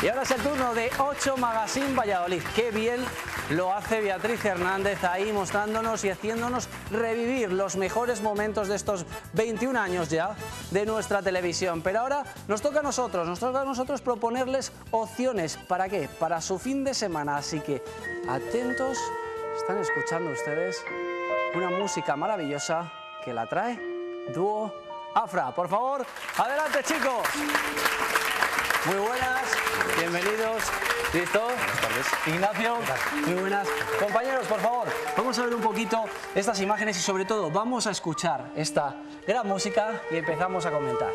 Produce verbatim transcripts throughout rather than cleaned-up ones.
Y ahora es el turno de ocho Magazine Valladolid. Qué bien lo hace Beatriz Hernández ahí mostrándonos y haciéndonos revivir los mejores momentos de estos veintiún años ya de nuestra televisión. Pero ahora nos toca a nosotros, nos toca a nosotros proponerles opciones. ¿Para qué? Para su fin de semana. Así que atentos, están escuchando ustedes una música maravillosa que la trae Dúo Afra. Por favor, adelante chicos. Muy buenas, bienvenidos. ¿Listo? Buenas tardes. Ignacio, muy buenas. Compañeros, por favor, vamos a ver un poquito estas imágenes y sobre todo vamos a escuchar esta gran música y empezamos a comentar.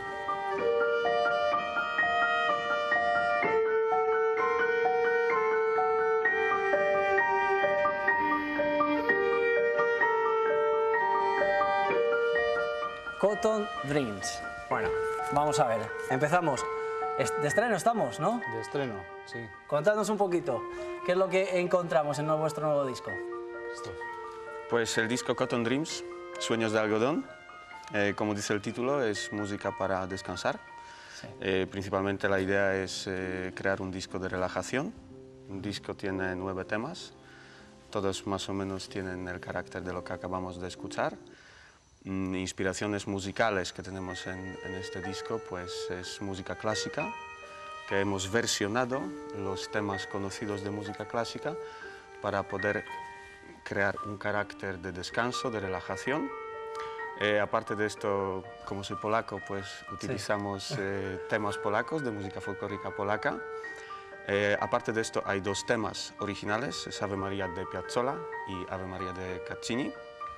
Cotton Dreams. Bueno, vamos a ver, empezamos. De estreno estamos, ¿no? De estreno, sí. Contadnos un poquito, ¿qué es lo que encontramos en vuestro nuevo disco? Esto. Pues el disco Cotton Dreams, Sueños de algodón, eh, como dice el título, es música para descansar. Sí. Eh, principalmente la idea es eh, crear un disco de relajación. Un disco tiene nueve temas, todos más o menos tienen el carácter de lo que acabamos de escuchar. Mm, inspiraciones musicales que tenemos en, en este disco, pues es música clásica, que hemos versionado los temas conocidos de música clásica para poder crear un carácter de descanso, de relajación. Eh, aparte de esto, como soy polaco, pues utilizamos sí. eh, temas polacos, de música folclórica polaca. Eh, aparte de esto, hay dos temas originales, es Ave María de Piazzolla y Ave María de Caccini.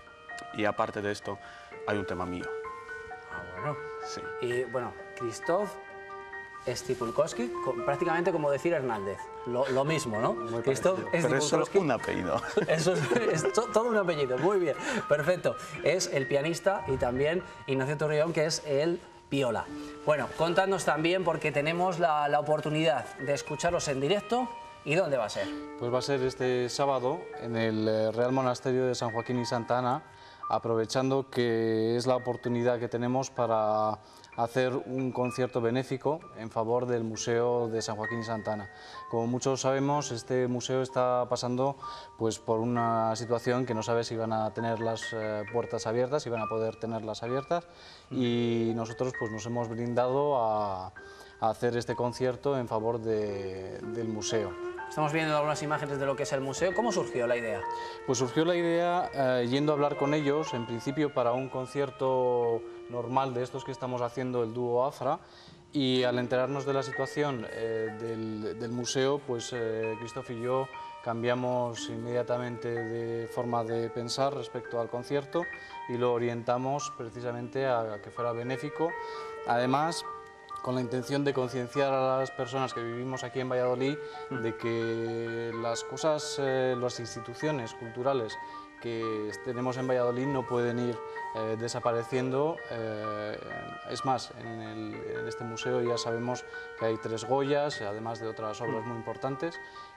Y aparte de esto, hay un tema mío. Ah, bueno. Sí. Y bueno, Krzysztof Stipulkowski, prácticamente como decir Hernández. Lo, lo mismo, ¿no? Krzysztof Pero es solo un apellido. Eso es, es to, todo un apellido, muy bien. Perfecto. Es el pianista y también Ignacio Torreón, que es el viola. Bueno, contadnos también, porque tenemos la, la oportunidad de escucharlos en directo. ¿Y dónde va a ser? Pues va a ser este sábado en el Real Monasterio de San Joaquín y Santa Ana, aprovechando que es la oportunidad que tenemos para hacer un concierto benéfico en favor del Museo de San Joaquín y Santa Ana. Como muchos sabemos, este museo está pasando pues, por una situación que no sabe si van a tener las eh, puertas abiertas, si van a poder tenerlas abiertas, y nosotros pues, nos hemos brindado a, a hacer este concierto en favor de, del museo. Estamos viendo algunas imágenes de lo que es el museo. ¿Cómo surgió la idea? Pues surgió la idea eh, yendo a hablar con ellos, en principio para un concierto normal de estos que estamos haciendo, el dúo Afra, y al enterarnos de la situación eh, del, del museo, pues eh, Krzysztof y yo cambiamos inmediatamente de forma de pensar respecto al concierto y lo orientamos precisamente a, a que fuera benéfico. Además, con la intención de concienciar a las personas que vivimos aquí en Valladolid de que las cosas, eh, las instituciones culturales que tenemos en Valladolid no pueden ir eh, desapareciendo. Eh, es más, en, el, en este museo ya sabemos que hay tres Goyas, además de otras obras muy importantes,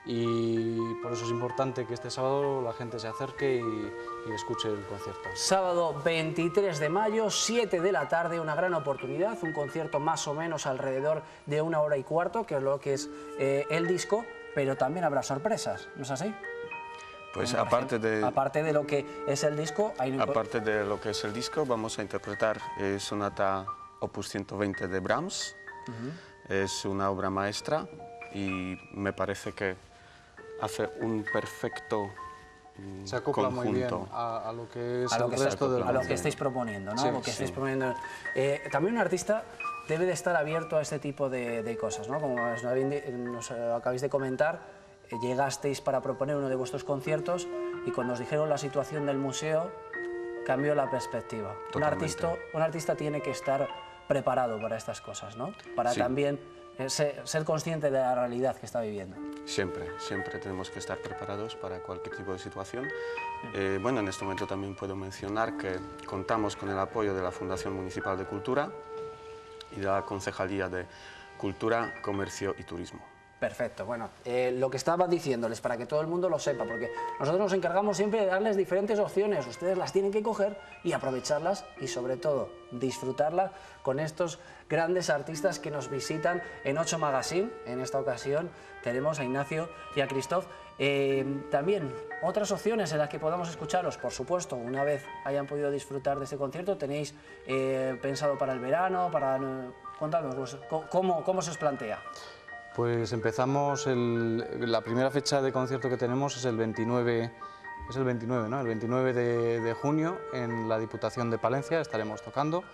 y por eso es importante que este sábado la gente se acerque y, y escuche el concierto. Sábado veintitrés de mayo, siete de la tarde, una gran oportunidad, un concierto más o menos alrededor de una hora y cuarto, que es lo que es eh, el disco, pero también habrá sorpresas, ¿no es así? Pues aparte de, aparte de lo que es el disco, hay... aparte de lo que es el disco, vamos a interpretar eh, Sonata Opus ciento veinte de Brahms. Uh-huh. Es una obra maestra y me parece que hace un perfecto mm, se acopla conjunto. Muy bien a, a lo que es a lo el que resto del a lo que estáis proponiendo, ¿no? Sí, lo que sí. estáis proponiendo. Eh, también un artista debe de estar abierto a este tipo de, de cosas, ¿no? Como nos, nos acabáis de comentar, llegasteis para proponer uno de vuestros conciertos y cuando os dijeron la situación del museo cambió la perspectiva. Un artista, un artista tiene que estar preparado para estas cosas, ¿no? Para sí. también ser, ser consciente de la realidad que está viviendo. Siempre, siempre tenemos que estar preparados para cualquier tipo de situación. Eh, bueno, en este momento también puedo mencionar que contamos con el apoyo de la Fundación Municipal de Cultura y de la Concejalía de Cultura, Comercio y Turismo. Perfecto, bueno, eh, lo que estaba diciéndoles para que todo el mundo lo sepa, porque nosotros nos encargamos siempre de darles diferentes opciones, ustedes las tienen que coger y aprovecharlas y sobre todo disfrutarlas con estos grandes artistas que nos visitan en ocho Magazine. En esta ocasión tenemos a Ignacio y a Christoph. Eh, también otras opciones en las que podamos escucharlos, por supuesto, una vez hayan podido disfrutar de este concierto, tenéis eh, pensado para el verano, para... Contadnos, ¿cómo, cómo se os plantea? Pues empezamos, el, la primera fecha de concierto que tenemos es el veintinueve, es el veintinueve, ¿no? El veintinueve de, de junio en la Diputación de Palencia estaremos tocando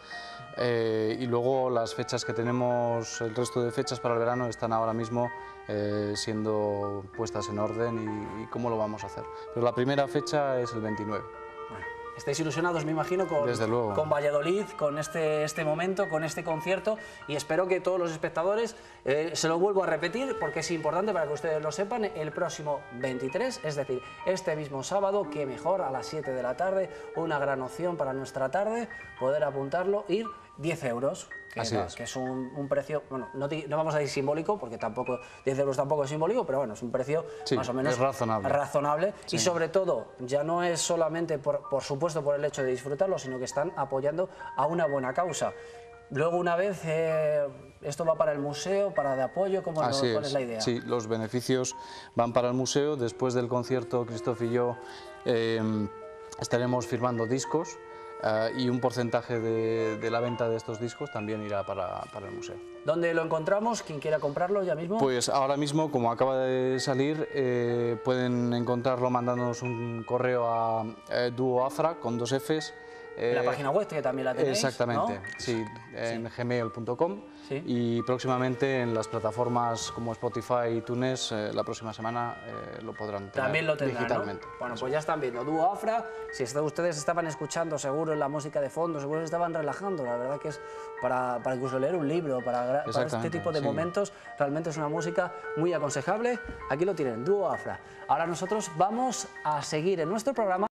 eh, y luego las fechas que tenemos, el resto de fechas para el verano están ahora mismo eh, siendo puestas en orden y, y cómo lo vamos a hacer. Pero la primera fecha es el veintinueve. Bueno, estáis ilusionados, me imagino, con, Desde luego. con Valladolid, con este, este momento, con este concierto, y espero que todos los espectadores, eh, se lo vuelvo a repetir porque es importante para que ustedes lo sepan, el próximo veintitrés, es decir, este mismo sábado, que mejor, a las siete de la tarde, una gran opción para nuestra tarde, poder apuntarlo, ir diez euros. Que, Así no, es. que es un, un precio, bueno, no, te, no vamos a decir simbólico, porque tampoco diez euros tampoco es simbólico, pero bueno, es un precio Sí, más o menos es razonable. razonable Sí. Y sobre todo, ya no es solamente, por, por supuesto, por el hecho de disfrutarlo, sino que están apoyando a una buena causa. Luego, una vez, eh, esto va para el museo, para de apoyo, ¿cómo Así ¿cuál es. es la idea? Sí, los beneficios van para el museo. Después del concierto, Christoph y yo eh, estaremos firmando discos eh, y un porcentaje de, de la venta de estos discos también irá para, para el museo. ¿Dónde lo encontramos? ¿Quién quiera comprarlo ya mismo? Pues ahora mismo, como acaba de salir, eh, pueden encontrarlo mandándonos un correo a eh, duoafra con dos Fs. En la eh, página web, que también la tenéis, Exactamente, ¿no? sí, en gmail punto com Sí. y próximamente en las plataformas como Spotify y iTunes, eh, la próxima semana eh, lo podrán tener También lo tendrán, digitalmente. ¿no? Bueno, pues ya están viendo Dúo Afra. Si está- ustedes estaban escuchando seguro la música de fondo, seguro se estaban relajando. La verdad que es para, para incluso leer un libro, para, gra- para este Exactamente, tipo de sí. momentos, realmente es una música muy aconsejable. Aquí lo tienen, Dúo Afra. Ahora nosotros vamos a seguir en nuestro programa.